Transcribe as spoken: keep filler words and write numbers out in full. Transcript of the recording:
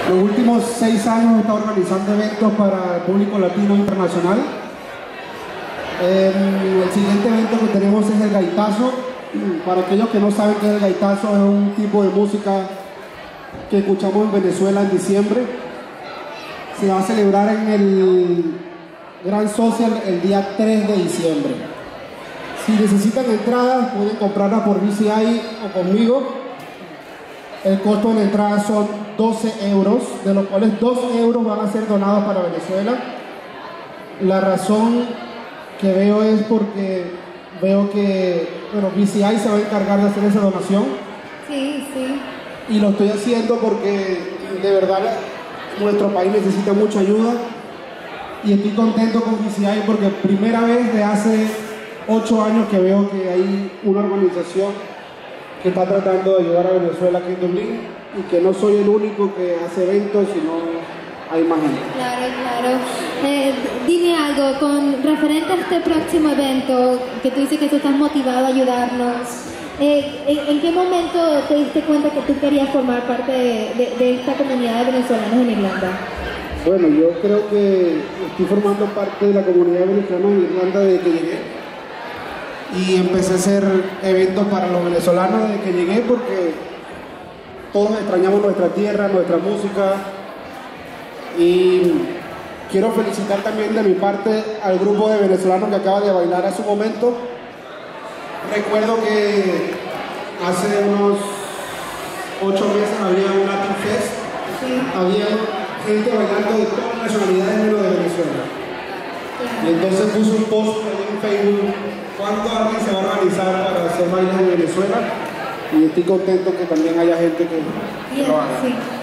Los últimos seis años he estado organizando eventos para el público latino internacional. Eh, el siguiente evento que tenemos es el gaitazo. Para aquellos que no saben qué es el gaitazo, es un tipo de música que escuchamos en Venezuela en diciembre. Se va a celebrar en el Gran Social el día tres de diciembre. Si necesitan entradas, pueden comprarlas por V C I o conmigo. El costo de la entrada son doce euros, de los cuales dos euros van a ser donados para Venezuela. La razón que veo es porque veo que, bueno, V C I se va a encargar de hacer esa donación. Sí, sí. Y lo estoy haciendo porque de verdad nuestro país necesita mucha ayuda. Y estoy contento con V C I porque primera vez de hace ocho años que veo que hay una organización que está tratando de ayudar a Venezuela aquí en Dublín, y que no soy el único que hace eventos, sino hay más gente. Claro, claro. Eh, dime algo, con referente a este próximo evento, que tú dices que tú estás motivado a ayudarnos, eh, ¿en, ¿en qué momento te diste cuenta que tú querías formar parte de, de, de esta comunidad de venezolanos en Irlanda? Bueno, yo creo que estoy formando parte de la comunidad venezolana en Irlanda desde que llegué. Y empecé a hacer eventos para los venezolanos desde que llegué porque todos extrañamos nuestra tierra, nuestra música. Y quiero felicitar también de mi parte al grupo de venezolanos que acaba de bailar hace un momento. Recuerdo que hace unos ocho meses había un Latin Fest. Sí. Había gente bailando de todas las nacionalidades menos de Venezuela. Y entonces puse un post en Facebook: ¿cuándo alguien se va a organizar para hacer bailes en Venezuela? Y estoy contento que también haya gente que Bien, lo haga. sí.